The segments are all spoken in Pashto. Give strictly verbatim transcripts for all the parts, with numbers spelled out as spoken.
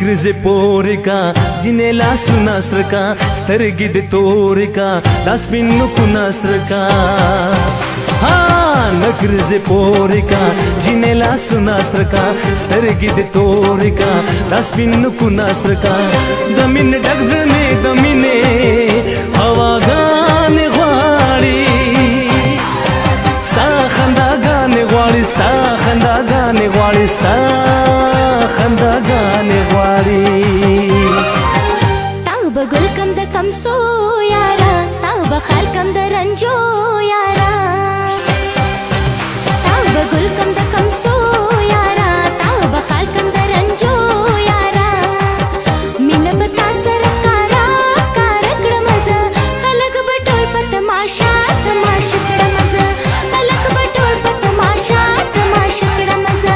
نکرزه پورې کا جنې لاسونه ستر کا سترګې د تورې کا دا سپین نوکونه ستر کا ها نکرزه پورې کا جنې لاسونه ستر کا سترګې د تورې کا دا سپین نوکونه ستر کا د مینې ډک زړه د مینې هواګانې غواړي ستا خنداګانې غواړي ستا خنداګانې غواړي ستا خنداګانې غواړي تا به ګل کم د کمسو یارا تا به خال کم د رنجو یارا تا به ګل کم د کمسو یارا تا به خال کم د رنجو یارا مینه به تا سره کارا کارا کړه مزه خلک به ټول په تماشا تماشا کړه مزه خلک به ټول په تماشا تماشا کړه مزه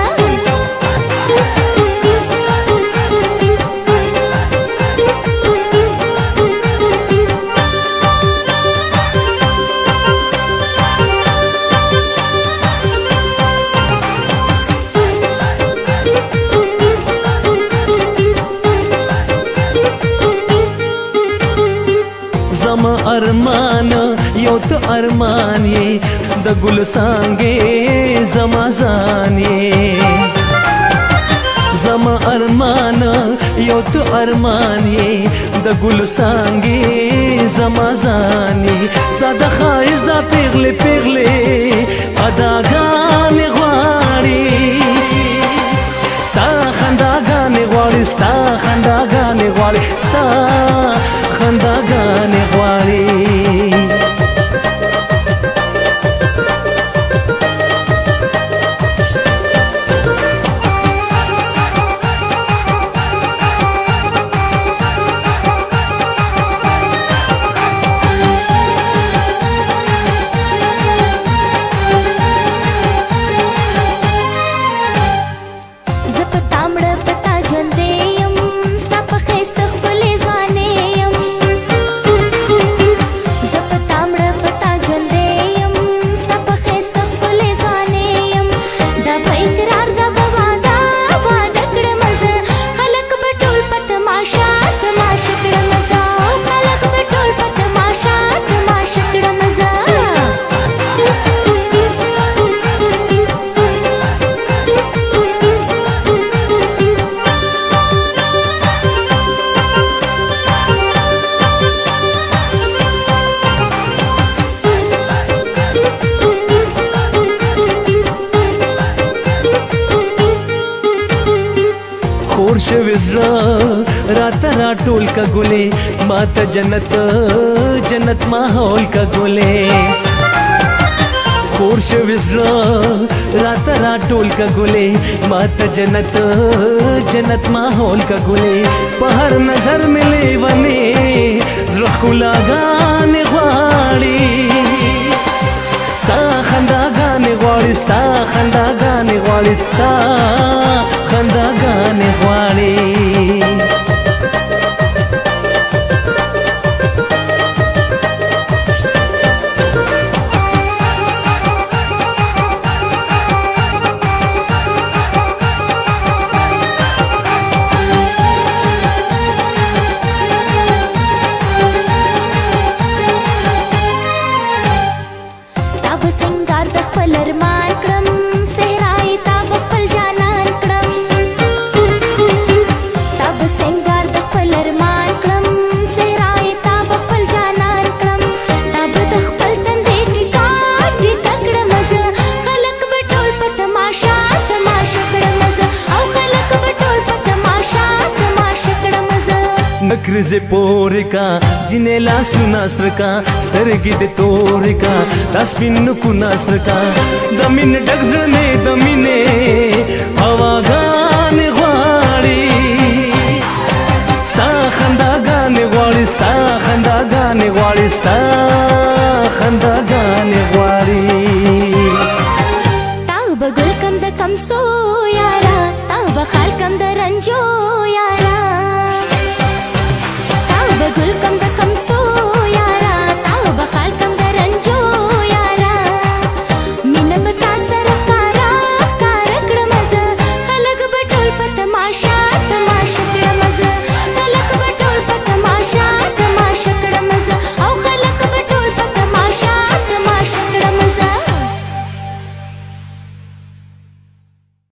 زما ارمان یو ته ارمان یې د ګل څانګې زما ځان یې زما ارمان یو ته ارمان یې د ګل څانګې زما ځان یې ستا د ښایست دا پیغلې پیغلې اداګانې غواړي ستا خنداګانې غواړي ستا خنداګانې غواړي ستا خنداګانې غواړي خور شوی زړه راته راټول کا ګلې ما ته جنت جنت ماحول کا ګلې خور شوی زړه راته راټول کا ګلې ما ته جنت جنت ماحول کا ګلې په هر نظر ملې ونې زړه ښکلاګانې غواړي ستا خنداګانې غواړي ستا خنداګانې غواړي ستا خنداګانې غواړي نکرزه پورې کا جنې لاسونه ستر کا سترګې د تورې کا دا سپین نوکونه ستر کا د مینې ډک زړه د مینې هواګانې غواړي ستا خنداګانې غواړي ستا خنداګانې غواړي ستا خنداګانې غواړي تا به ګل کم د کمسو یارا تا به خال کم د رنجو یارا